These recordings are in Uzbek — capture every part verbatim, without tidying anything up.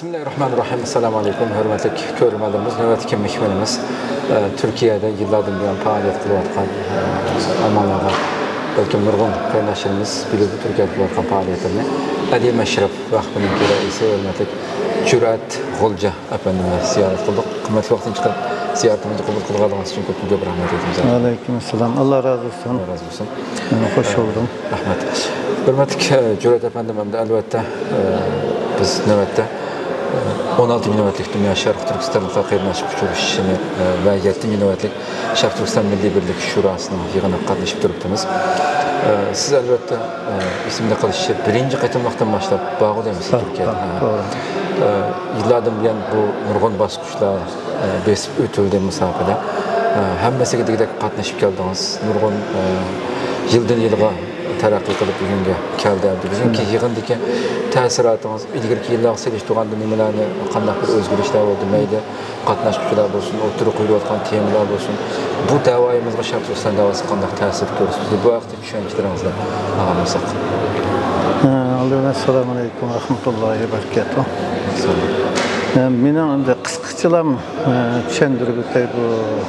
Bismillahirrahmanirrahim. Assalamu alaikum. Hürmetli görürmelerimiz, nöbetki mehmenimiz Türkiye'de yıllardan bir faaliyet kılıvatkan Almanlarga belki nurgun kardeşlerimiz bilirdi Türkiye'de kılıvatkan faaliyetlerini. Adi Meşref vakfının reisi hürmetli Cürat Golca efendime ziyaret kıldık. Kıymetli vaktin çıkıp ziyaretimizi kabul kılgadığınız için kötü bir rahmet ediniz. Aleykümselam. Allah razı olsun. Allah razı olsun. Hoş oldum. Rahmet. Hürmetli Cürat efendim hem de elbette biz nöbette on altı nöbetlik Dünya Şarkı Türkistan'ın fakirleşip uçuruşunu ve yetti nöbetlik Şarkı Türkistan Milli Birlik Şurası'nın yığına katlaşıp duruptunuz. Siz elbette isimde kalışı birinci kaytılmaktan başlayıp bağı demişsiniz Türkiye'de. Yıllardan bilen bu nurgun baskışla besip ötüldüğü mesafede hem meselede katlaşıp geldiniz. Nurgun yıldan yılga terakki kılıp bugünkü keldi. Bizimki yığındaki təsiratınız, ilgirki yıllar seliştiğinde nimelerine qandaq bir özgürlükler oldu, meyli qatnaşmışlar olsun, oturup koyulatkan temalar olsun. Bu davayımızga Şarkı Türkistan davası qandaq təsir görürsünüz. Bu vaqtda düşüncələrinizlə ağırlasak. Assalamu alaikum ve rahmetullahi ve berekatuhu. Menin de qısqaçalam düşündürüp ötey bu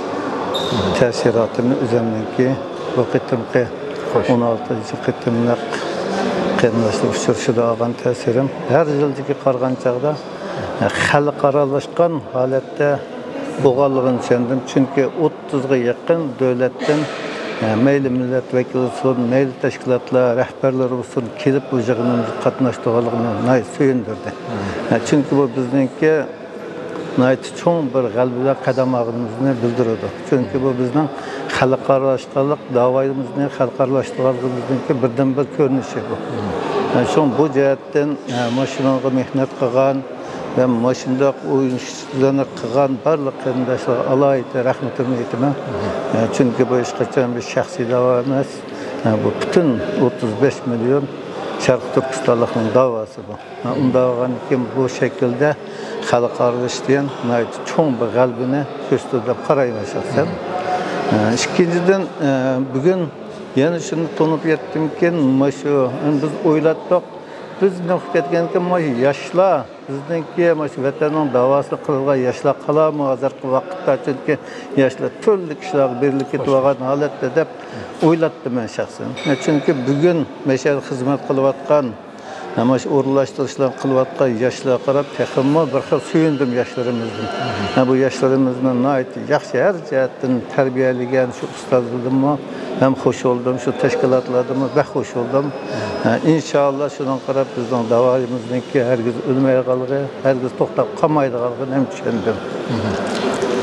təsiratını üzəmdeki bu qitimqi on altıncı qitimlik qiyinlaştırып uçuruşuda alğan təsirim. Her yıldaki qarğan çağda xalqaralaşqan halatda boğallığını düşündüm. Çünkü otuzga yakın devletten meyli milletvekili olsun, meyli teşkilatlar, rehberler olsun kelip bu yığınımızı qatnaşdığını nay söyündürdü. Çünkü bu bizninki nayt çoğun bir qalbila qadam ağımızını bildirdi. Çünkü bu bizning xalqaralaşqanlıq davayımızın xalqaralaşdığımızınki birden bir görünüşü bu. Yani şu bu cihetten maşinaga mehnet qilgan ve maşinada oyuncularını qilgan barliq qarindoshlar alayda rahmetimni aytaman. Çünkü bu hech qachon bir shaxsiy da'vo emas. Bu bütün otuz beş milyon Şarkı Türkistanlıqning davası bu. Unda kim bu şekilde xalqaralashgan çoğun bir qalbini ko'rsatib qarayman shaxsan. İkinciden bugün yani şunu tonup yettimki maşu biz oylattık biz noktatkenki maşu yaşla bizdeki maşu vatanın davası kılga yaşla kala mı hazırki vakitte çünkü yaşla türlü kişiler birlik ettiğin halatda dep oylattım ben şahsen. Çünkü bugün meşal hizmet kılıvatkan ama uğurlaştırışlar kılvatkan yaşlığa qarab teximma bir xil suyundum yaşlarımızdan. Bu yaşlarımızdan ait yaxşı her cihetten terbiyeligen şu ustazlığımı hem hoş oldum, şu teşkilatlarımı ve hoş oldum. İnşallah şundan qarab bizden davayımızdaki herkes ölmeye kalığı, herkes toxtab qalmaydı kalığını hem düşündüm.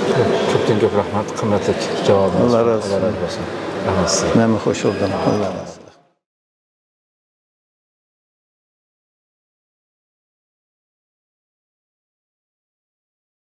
Köpten köp rahmet, kıymetli cevabınız. Allah razı olsun. Ben hoş oldum. Allah razı olsun.